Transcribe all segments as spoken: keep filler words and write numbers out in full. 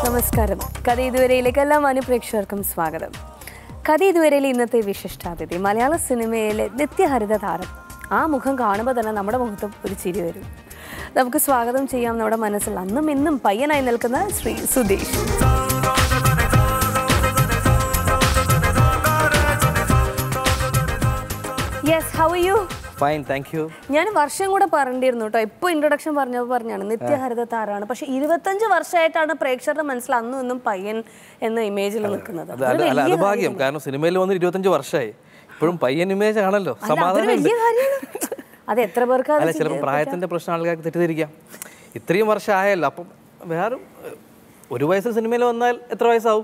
നമസ്കാരം. കഥ ഇതുവരെയിലേക്ക് എല്ലാ മാന്യപ്രേക്ഷകർക്കും സ്വാഗതം. കഥ ഇതുവരെയിലെ ഇന്നത്തെ വിശിഷ്ടാതിഥി മലയാള സിനിമയിലെ നിത്യഹരിത താരം. ആ മുഖം കാണുമ്പോൾ തന്നെ നമ്മുടെ മുഖത്തും ഒരു ചിരി വരും. നമുക്ക് സ്വാഗതം ചെയ്യാം നമ്മുടെ മനസ്സിൽ അന്നും ഇന്നും പയ്യനായി നിൽക്കുന്ന Shri Sudheesh. Yes, how are you? Fine, thank you. ഞാൻ വർഷം കൂടെ പറഞ്ഞിരുന്നു കേട്ടോ. ഇപ്പോൾ ഇൻട്രൊഡക്ഷൻ പറഞ്ഞപ്പോൾ പറഞ്ഞാണ് നിത്യഹരിത താരമാണ്. പക്ഷെ ഇരുപത്തഞ്ച് വർഷമായിട്ടാണ് പ്രേക്ഷകരുടെ മനസ്സിൽ അന്നും ഇന്നും പയ്യൻ എന്ന ഇമേജിൽ നിൽക്കുന്നത്. അത് ഭാഗ്യം, കാരണം സിനിമയിൽ വന്ന് ഇരുപത്തഞ്ച് വർഷമായി ഇപ്പോഴും പയ്യൻ ഇമേജ് ആണല്ലോ. സമാധാനം. അത് എത്ര പേർക്ക് അല്ല, ചിലപ്പോൾ പ്രായത്തിന്റെ പ്രശ്നം ആൾക്കാർക്ക് തെറ്റിദ്ധരിക്കാം. ഇത്രയും വർഷം ആയല്ലോ, അപ്പം വേറെ ഒരു വയസ്സിൽ സിനിമയിൽ വന്നാൽ എത്ര വയസ്സാവും?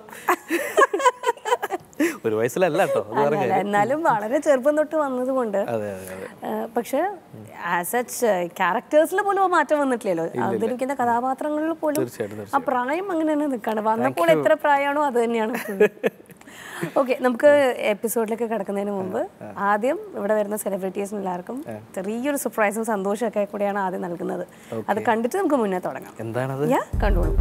ഒരു വയസ്സിലല്ല കേട്ടോ. എന്നാലും വളരെ ചെറുപ്പം തൊട്ട് വന്നത് കൊണ്ട്. പക്ഷെ ആസ് സച്ച് ക്യാരക്ടേഴ്സിൽ പോലും മാറ്റം വന്നിട്ടില്ലല്ലോ. അവതരിക്കുന്ന കഥാപാത്രങ്ങളിൽ പോലും ആ പ്രായം അങ്ങനെ തന്നെ നിൽക്കാണ്. വന്നപ്പോൾ എത്ര പ്രായമാണോ അത് തന്നെയാണ്. ഓക്കെ, നമുക്ക് എപ്പിസോഡിലേക്ക് കിടക്കുന്നതിന് മുമ്പ് ആദ്യം ഇവിടെ വരുന്ന സെലിബ്രിറ്റീസിന് എല്ലാവർക്കും ചെറിയൊരു സർപ്രൈസും സന്തോഷമൊക്കെ കൂടെയാണ് ആദ്യം നൽകുന്നത്. അത് കണ്ടിട്ട് നമുക്ക് മുന്നേ തുടങ്ങാം. എന്താണത്? കണ്ടോളൂ.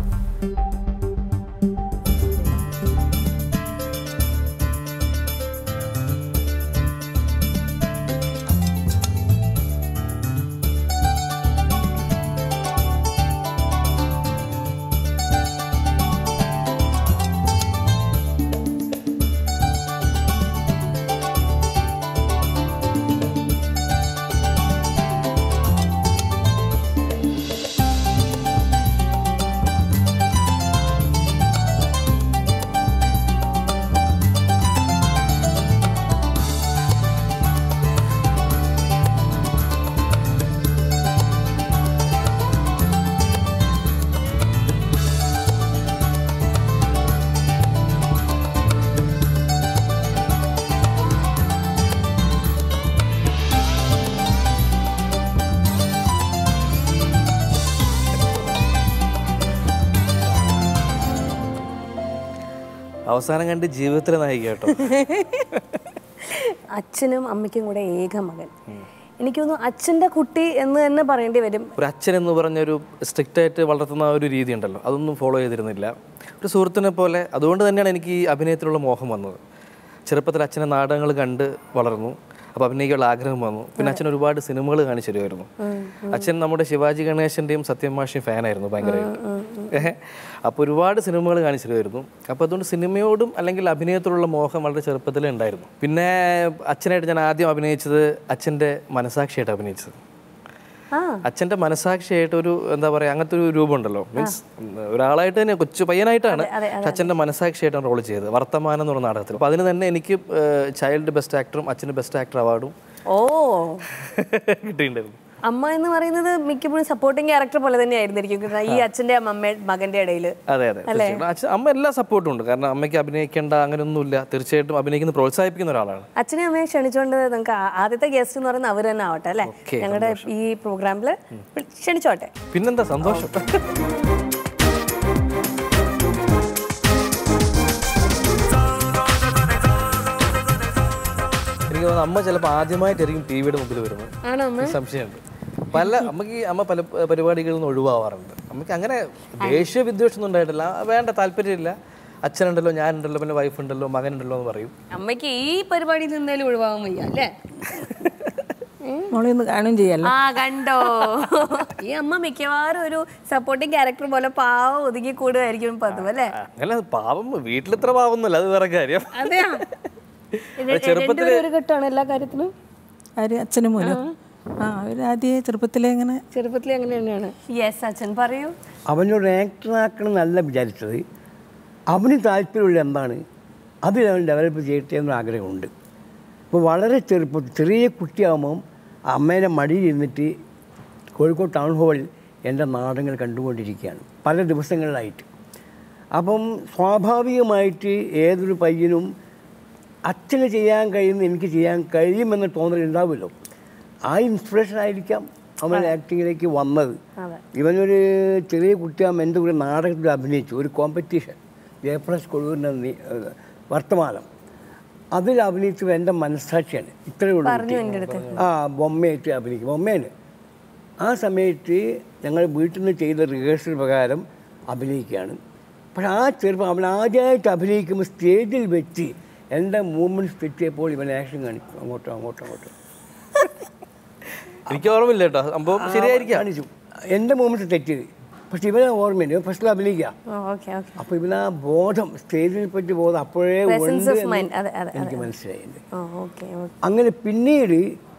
അവസാനം കണ്ട് ജീവിതത്തിലെ നായിക കേട്ടോ. അച്ഛനും അമ്മയ്ക്കും കൂടെ ഏക മകൻ. എനിക്ക് തോന്നുന്നു അച്ഛൻ്റെ കുട്ടി എന്ന് തന്നെ പറയേണ്ടി വരും. ഒരു അച്ഛൻ എന്ന് പറഞ്ഞൊരു സ്ട്രിക്റ്റ് ആയിട്ട് വളർത്തുന്ന ഒരു രീതി ഉണ്ടല്ലോ, അതൊന്നും ഫോളോ ചെയ്തിരുന്നില്ല. ഒരു സുഹൃത്തിനെ പോലെ. അതുകൊണ്ട് തന്നെയാണ് എനിക്ക് ഈ അഭിനയത്തിലുള്ള മോഹം വന്നത്. ചെറുപ്പത്തിൽ അച്ഛനെ നാടകങ്ങൾ കണ്ട് വളർന്നു. അപ്പോൾ അഭിനയിക്കാനുള്ള ആഗ്രഹം വന്നു. പിന്നെ അച്ഛൻ ഒരുപാട് സിനിമകൾ കാണിച്ചു തരുമായിരുന്നു. അച്ഛൻ നമ്മുടെ ശിവാജി ഗണേശൻ്റെയും സത്യമാഷിയും ഫാനായിരുന്നു ഭയങ്കരമായിട്ട്. അപ്പോൾ ഒരുപാട് സിനിമകൾ കാണിച്ചു തരുമായിരുന്നു. അപ്പോൾ അതുകൊണ്ട് സിനിമയോടും അല്ലെങ്കിൽ അഭിനയത്തിലുള്ള മോഹം വളരെ ചെറുപ്പത്തിലേ ഉണ്ടായിരുന്നു. പിന്നെ അച്ഛനായിട്ട് ഞാൻ ആദ്യം അഭിനയിച്ചത് അച്ഛൻ്റെ മനസാക്ഷിയായിട്ട് അഭിനയിച്ചത്. അച്ഛൻ്റെ മനസാക്ഷിയായിട്ട് ഒരു എന്താ പറയുക, അങ്ങനത്തെ ഒരു രൂപം ഉണ്ടല്ലോ. മീൻസ് ഒരാളായിട്ട് തന്നെ കൊച്ചു പയ്യനായിട്ടാണ് അച്ഛൻ്റെ മനസാക്ഷിയായിട്ടാണ് റോൾ ചെയ്തത് വർത്തമാനം എന്ന് പറഞ്ഞ നാടകത്തിൽ. അപ്പോൾ അതിന് തന്നെ എനിക്ക് ചൈൽഡ് ബെസ്റ്റ് ആക്ടറും അച്ഛന് ബെസ്റ്റ് ആക്ടർ അവാർഡും ഓ കിട്ടിയിട്ടുണ്ടായിരുന്നു. അമ്മ എന്ന് പറയുന്നത് മിക്കപ്പോഴും സപ്പോർട്ടിങ് ക്യാരക്ടർ പോലെ തന്നെ ആയിരുന്നിരിക്കും ഈ അച്ഛൻ്റെ അമ്മ മകന്റെ ഇടയിൽ. അതെ അതെ, അമ്മ എല്ലാ സപ്പോർട്ടും ഉണ്ട്. കാരണം അമ്മയ്ക്ക് അഭിനയിക്കേണ്ട അങ്ങനെയൊന്നുമില്ല, തീർച്ചയായിട്ടും അഭിനയിക്കുന്ന പ്രോത്സാഹിപ്പിക്കുന്ന ഒരാളാണ്. അച്ഛനെ അമ്മയെ ക്ഷണിച്ചുകൊണ്ട് നമുക്ക് ആദ്യത്തെ ഗസ്റ്റ് എന്ന് പറയുന്നത് അവർ തന്നെ ആവട്ടെ അല്ലേ, ഞങ്ങളുടെ ഈ പ്രോഗ്രാമിൽ ക്ഷണിച്ചോട്ടെ. പിന്നെന്താ സന്തോഷം. എനിക്ക് തോന്നുന്നു അമ്മ ചിലപ്പോൾ ആദ്യമായിട്ടായിരിക്കും ടി വിയുടെ മുമ്പിൽ വരുന്നത്. സംശയമുണ്ട്. പല അമ്മക്ക് അമ്മ പല പരിപാടികളിൽ നിന്ന് ഒഴിവാവാറുണ്ട്. അമ്മയ്ക്ക് അങ്ങനെ ദേഷ്യ വിദ്വേഷമൊന്നും ഉണ്ടായിട്ടില്ല. വേണ്ട, താല്പര്യമില്ല. അച്ഛനുണ്ടല്ലോ, ഞാനുണ്ടല്ലോ, പിന്നെ വൈഫ് ഉണ്ടല്ലോ, മകനുണ്ടല്ലോ എന്ന് പറയും. അമ്മയ്ക്ക് ഈ പരിപാടിയിൽ നിന്നാലും ഒഴിവാകാൻ വയ്യ അല്ലേ? കാണുകയും ചെയ്യാലോ. ആ കണ്ടോ, ഈ അമ്മ മിക്കവാറും ഒരു സപ്പോർട്ടിങ് ക്യാരക്ടർ പോലെ പാവം ഒതുങ്ങി കൂടുമായിരിക്കും പതിവ് അല്ലേ? അങ്ങനെ പാവം വീട്ടിലിത്ര പാവൊന്നുമല്ല, അത് വേറെ കാര്യം. അതെയാ, ഒരു ഘട്ടമാണ് എല്ലാ കാര്യത്തിനും. ആര്? അച്ഛനും മോനും. ആ അവർ ആദ്യമേ ചെറുപ്പത്തിലെ അങ്ങനെ ചെറുപ്പത്തിലെ അങ്ങനെ തന്നെയാണ്. യെസ്, അച്ഛൻ പറയൂ. അവനൊരു ആക്ടറാക്കണം എന്നല്ല വിചാരിച്ചത്. അവന് താല്പര്യമുള്ള എന്താണ് അതിൽ അവൻ ഡെവലപ്പ് ചെയ്യട്ടെ എന്നൊരു ആഗ്രഹമുണ്ട്. അപ്പോൾ വളരെ ചെറുപ്പം ചെറിയ കുട്ടിയാകുമ്പം അമ്മേനെ മടിയിൽ ഇരുന്നിട്ട് കോഴിക്കോട് ടൗൺ ഹാളിൽ എൻ്റെ നാടകങ്ങൾ കണ്ടുകൊണ്ടിരിക്കുകയാണ് പല ദിവസങ്ങളിലായിട്ട്. അപ്പം സ്വാഭാവികമായിട്ട് ഏതൊരു പയ്യനും അച്ഛന് ചെയ്യാൻ കഴിയുന്ന എനിക്ക് ചെയ്യാൻ കഴിയുമെന്ന് തോന്നൽ ഉണ്ടാവുമല്ലോ. ആ ഇൻസ്പിറേഷൻ ആയിരിക്കാം അവൻ ആക്ടിങ്ങിലേക്ക് വന്നത്. ഇവനൊരു ചെറിയ കുട്ടിയാകുമ്പോൾ എൻ്റെ കൂടെ നാടകത്തിൽ അഭിനയിച്ചു ഒരു കോമ്പറ്റീഷൻ, ജയപ്രകാശ് കൊള്ളൂരിൻ്റെ വർത്തമാനം. അതിൽ അഭിനയിച്ചത് എൻ്റെ മനസ്സാക്ഷിയാണ്. ഇത്രയേ ഉള്ളൂ. ആ ബൊമ്മയായിട്ട് അഭിനയിക്കും, ബൊമ്മേന്. ആ സമയത്ത് ഞങ്ങൾ വീട്ടിൽ നിന്ന് ചെയ്ത റിഹേഴ്സൽ പ്രകാരം അഭിനയിക്കുകയാണ്. പക്ഷെ ആ ചെറുപ്പം അവൻ ആദ്യമായിട്ട് അഭിനയിക്കുമ്പോൾ സ്റ്റേജിൽ വെച്ച് എൻ്റെ മൂവ്മെൻറ്റ്സ് തെറ്റിയപ്പോൾ ഇവൻ ആക്ഷൻ കാണിക്കും, അങ്ങോട്ടോ അങ്ങോട്ടോ അങ്ങോട്ടോ. എനിക്ക് ഓർമ്മയില്ല കേട്ടോ, സംഭവം ശരിയായിരിക്കും. കാണിച്ചു എൻ്റെ മൂവ്മെൻറ്റ്സ് തെറ്റിയത്. പക്ഷെ ഇവനെ ഓർമ്മയില്ല, ഫസ്റ്റിൽ അഭിനയിക്കുക. അപ്പോൾ ഇവനാ ബോധം, സ്റ്റേജിനെ പറ്റി ബോധം അപ്പോഴേ ഉണ്ട് എനിക്ക് മനസ്സിലായിട്ടുണ്ട്. അങ്ങനെ പിന്നീട്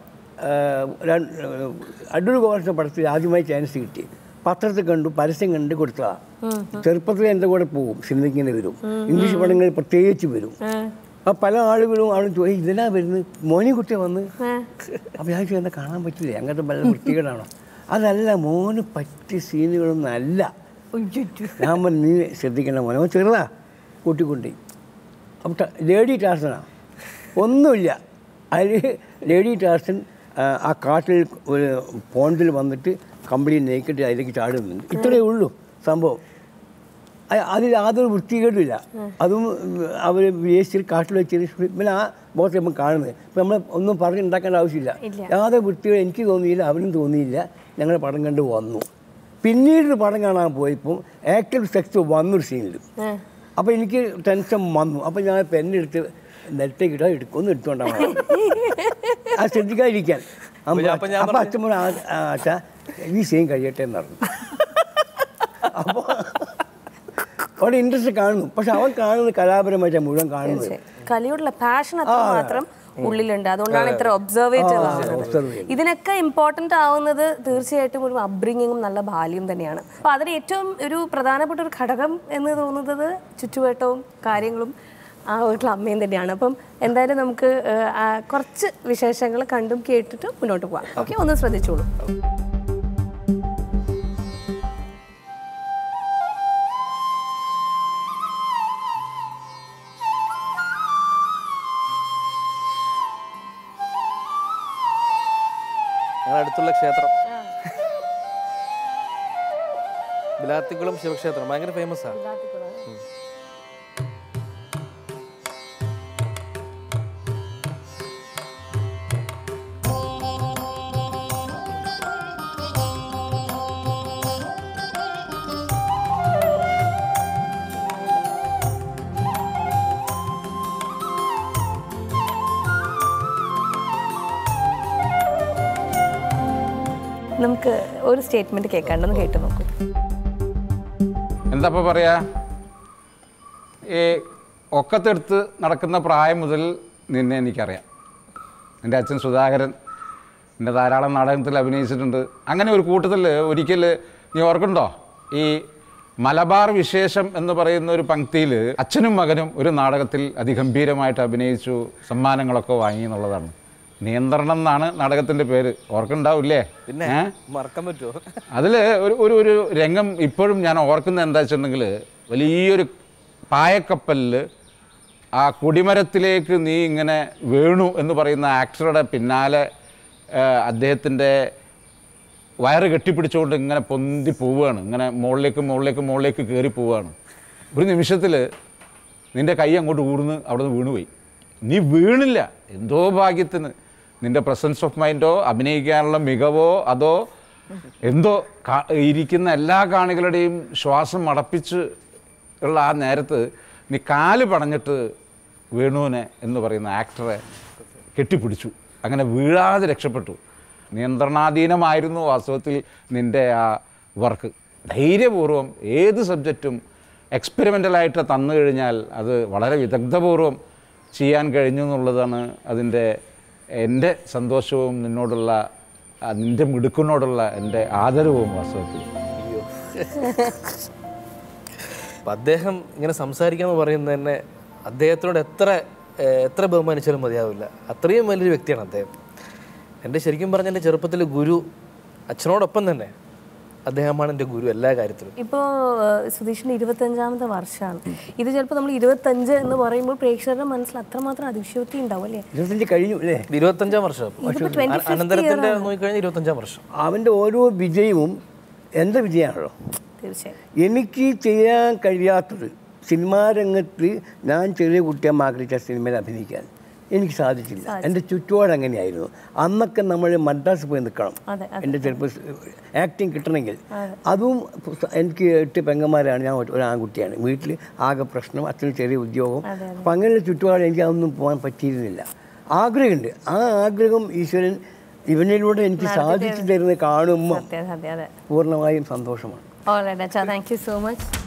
അടൂർ ഗോപാലകൃഷ്ണ പടത്തിൽ ആദ്യമായി ചാൻസ് കിട്ടി. പത്രത്തിൽ കണ്ടു, പരസ്യം കണ്ട് കൊടുത്തതാണ്. ചെറുപ്പത്തിൽ എൻ്റെ കൂടെ പോകും, സിനിമയ്ക്കിങ്ങനെ വരും, ഇംഗ്ലീഷ് പടങ്ങളിൽ പ്രത്യേകിച്ച് വരും. അപ്പം പല ആളുകളും അവിടെ ചോദിക്കും ഇതിനാ വരുന്നത്, മോനിക്കുട്ടിയെ വന്ന്. അപ്പം ഞാൻ ചോദിച്ചാൽ കാണാൻ പറ്റില്ലേ, അങ്ങനത്തെ പല വൃത്തികേടാണോ? അതല്ല, മോന് പറ്റിയ സീനുകളൊന്നും അല്ല. ഞാൻ പറഞ്ഞു നീ ശ്രദ്ധിക്കണം മോനെ, അവൻ ചെറുതാ കൂട്ടിക്കൊണ്ടേ. അപ്പം ലേഡി ടാർസനാണ്, ഒന്നുമില്ല അതിൽ. ലേഡി ടാർസൻ ആ കാട്ടിൽ ഒരു പോണ്ടിൽ വന്നിട്ട് കമ്പിളി നേക്കിട്ട് അതിലേക്ക് ചാടുന്നുണ്ട്. ഇത്രയേ ഉള്ളൂ സംഭവം. അതിൽ യാതൊരു വൃത്തികേടുമില്ല. അതും അവർ വേസ്റ്റിൽ കാട്ടിൽ വെച്ചതിന് പിന്നെ ആ ബോധം നമ്മൾ കാണുന്നത്. ഇപ്പം നമ്മൾ ഒന്നും പറഞ്ഞുണ്ടാക്കേണ്ട ആവശ്യമില്ല. യാതൊരു വൃത്തികളും എനിക്ക് തോന്നിയില്ല, അവനും തോന്നിയില്ല. ഞങ്ങൾ പടം കണ്ട് വന്നു. പിന്നീട് പടം കാണാൻ പോയപ്പോൾ ആക്റ്റീവ് സെക്സ് വന്നൊരു സീനിൽ. അപ്പോൾ എനിക്ക് ടെൻഷൻ വന്നു. അപ്പോൾ ഞാൻ പെണ്ണെടുത്ത് നെറ്റേക്കിട്ടാൽ എടുക്കും, ഒന്ന് എടുത്തുകൊണ്ടാണ് അത് ശ്രദ്ധിക്കാതിരിക്കാൻ. അപ്പം അച്ഛൻ പറഞ്ഞു അച്ഛാ ഈ സീൻ കഴിയട്ടെ എന്ന് പറഞ്ഞു. അപ്പോൾ അവിടെ ഇൻട്രസ്റ്റ് കാണുന്നു. പക്ഷെ അവൻ കാണുന്നത് കലാപരമായിട്ട് മുഴുവൻ കാണുന്നത് കലയോടുള്ള പാഷൻ മാത്രം ഉള്ളിലുണ്ട്. അതുകൊണ്ടാണ് ഇത്ര ഒബ്സർവേറ്റീവ് ആവുന്നത്. ഇതിനൊക്കെ ഇമ്പോർട്ടൻ്റ് ആവുന്നത് തീർച്ചയായിട്ടും ഒരു അപ്ബ്രിങ്ങിങ്ങും നല്ല ബാല്യം തന്നെയാണ്. അപ്പോൾ അതിന് ഏറ്റവും ഒരു പ്രധാനപ്പെട്ട ഒരു ഘടകം എന്ന് തോന്നുന്നത് ചുറ്റുവട്ടവും കാര്യങ്ങളും ആ വീട്ടിലെ അമ്മയും തന്നെയാണ്. അപ്പം എന്തായാലും നമുക്ക് കുറച്ച് വിശേഷങ്ങൾ കണ്ടും കേട്ടിട്ട് മുന്നോട്ട് പോകാം. ഓക്കെ, ഒന്ന് ശ്രദ്ധിച്ചോളൂ. അടുത്തുള്ള ക്ഷേത്രം ബിലാത്തിക്കുളം ശിവക്ഷേത്രം ഭയങ്കര ഫേമസ് ആണ്. നമുക്ക് ഒരു സ്റ്റേറ്റ്മെന്റ് കേൾക്കാണ്ടെന്ന് കേട്ടു നോക്കൂ. എന്താ പറയാ, ഈ ഒക്കത്തെടുത്ത് നടക്കുന്ന പ്രായം മുതൽ നിന്നെ എനിക്കറിയാം. എൻ്റെ അച്ഛൻ സുധാകരൻ എൻ്റെ ധാരാളം നാടകത്തിൽ അഭിനയിച്ചിട്ടുണ്ട്. അങ്ങനെ ഒരു കൂട്ടത്തിൽ ഒരിക്കൽ നീ ഓർക്കുന്നുണ്ടോ, ഈ മലബാർ വിശേഷം എന്ന് പറയുന്ന ഒരു പങ്ക്തിയിൽ അച്ഛനും മകനും ഒരു നാടകത്തിൽ അതിഗംഭീരമായിട്ട് അഭിനയിച്ചു, സമ്മാനങ്ങളൊക്കെ വാങ്ങി എന്നുള്ളതാണ്. നിയന്ത്രണം എന്നാണ് നാടകത്തിൻ്റെ പേര്, ഓർക്കുന്നുണ്ടാവില്ലേ? പിന്നെ മറക്കാൻ പറ്റുമോ? അതിൽ ഒരു ഒരു ഒരു രംഗം ഇപ്പോഴും ഞാൻ ഓർക്കുന്നത് എന്താ വെച്ചിട്ടുണ്ടെങ്കിൽ, വലിയൊരു പായക്കപ്പലിൽ ആ കൊടിമരത്തിലേക്ക് നീ ഇങ്ങനെ വീണു എന്ന് പറയുന്ന ആക്ടറുടെ പിന്നാലെ അദ്ദേഹത്തിൻ്റെ വയറ് കെട്ടിപ്പിടിച്ചുകൊണ്ട് ഇങ്ങനെ പൊന്തി പോവുകയാണ്, ഇങ്ങനെ മുകളിലേക്ക് മുകളിലേക്ക് മുകളിലേക്ക് കയറി പോവുകയാണ്. ഒരു നിമിഷത്തിൽ നിൻ്റെ കൈ അങ്ങോട്ട് ഊർന്ന് അവിടെ നിന്ന് വീണുപോയി. നീ വീണില്ല, എന്തോ ഭാഗ്യത്തിന് നിൻ്റെ പ്രസൻസ് ഓഫ് മൈൻഡോ അഭിനയിക്കാനുള്ള മികവോ അതോ എന്തോ ഇരിക്കുന്ന എല്ലാ കാണികളുടെയും ശ്വാസം അടപ്പിച്ച് ഉള്ള ആ നേരത്ത് നീ കാല് പടഞ്ഞിട്ട് വേണുവിനെ എന്ന് പറയുന്ന ആക്ടറെ കെട്ടിപ്പിടിച്ചു. അങ്ങനെ വീഴാതെ രക്ഷപ്പെട്ടു. നിയന്ത്രണാധീനമായിരുന്നു വാസ്തവത്തിൽ നിൻ്റെ ആ വർക്ക്. ധൈര്യപൂർവ്വം ഏത് സബ്ജക്റ്റും എക്സ്പെരിമെൻ്റലായിട്ട് തന്നു കഴിഞ്ഞാൽ അത് വളരെ വിദഗ്ധപൂർവ്വം ചെയ്യാൻ കഴിഞ്ഞു എന്നുള്ളതാണ് അതിൻ്റെ എൻ്റെ സന്തോഷവും നിന്നോടുള്ള നിൻ്റെ മിടുക്കിനോടുള്ള എൻ്റെ ആദരവും വാസ്തവത്തിൽ. അപ്പം അദ്ദേഹം ഇങ്ങനെ സംസാരിക്കാമെന്ന് പറയുന്നത് തന്നെ അദ്ദേഹത്തിനോട് എത്ര എത്ര ബഹുമാനിച്ചാലും മതിയാവില്ല. അത്രയും വലിയൊരു വ്യക്തിയാണ് അദ്ദേഹം. എൻ്റെ ശരിക്കും പറഞ്ഞാൽ എൻ്റെ ചെറുപ്പത്തിൽ ഗുരു അച്ഛനോടൊപ്പം തന്നെ അദ്ദേഹമാണ് എൻ്റെ ഗുരു എല്ലാ കാര്യത്തിലും. ഇപ്പോൾ സുധീഷിൻ്റെ ഇരുപത്തഞ്ചാമത്തെ വർഷമാണ് ഇത്. ചിലപ്പോൾ നമ്മൾ ഇരുപത്തഞ്ച് എന്ന് പറയുമ്പോൾ പ്രേക്ഷകരുടെ മനസ്സിൽ അത്രമാത്രം അതിശയോക്തി ഉണ്ടാവും അല്ലേ? ഇരുപത്തഞ്ച് കഴിഞ്ഞു അല്ലേ? ഇരുപത്തഞ്ചാം വർഷം അനന്തരത്തിൻ്റെ നോക്കിക്കഴിഞ്ഞാൽ ഇരുപത്തഞ്ചാം വർഷം. അവൻ്റെ ഓരോ വിജയവും എൻ്റെ വിജയമാണല്ലോ. തീർച്ചയായും എനിക്ക് ചെയ്യാൻ കഴിയാത്തത് സിനിമാ രംഗത്ത് ഞാൻ ചെറിയ കുട്ടിയെ ആഗ്രഹിച്ച സിനിമയിൽ അഭിനയിക്കാൻ എനിക്ക് സാധിച്ചില്ല. എൻ്റെ ചുറ്റുപാട് അങ്ങനെയായിരുന്നു. അന്നൊക്കെ നമ്മൾ മദ്രാസ് പോയി നിൽക്കണം എൻ്റെ ചിലപ്പോൾ ആക്ടിങ് കിട്ടണമെങ്കിൽ. അതും എനിക്ക് എട്ട് പെങ്ങന്മാരാണ്, ഞാൻ ഒരു ആൺകുട്ടിയാണ്. വീട്ടിൽ ആകെ പ്രശ്നം, അച്ഛന് ചെറിയ ഉദ്യോഗം. അപ്പം അങ്ങനെയുള്ള ചുറ്റുപാട് എനിക്ക് അതൊന്നും പോകാൻ പറ്റിയിരുന്നില്ല. ആഗ്രഹമുണ്ട്. ആ ആഗ്രഹം ഈശ്വരൻ ഇവനിലൂടെ എനിക്ക് സാധിച്ചു തരുന്നത് കാണുമ്പോൾ പൂർണ്ണമായും സന്തോഷമാണ്. All right, Acha, thank you so much.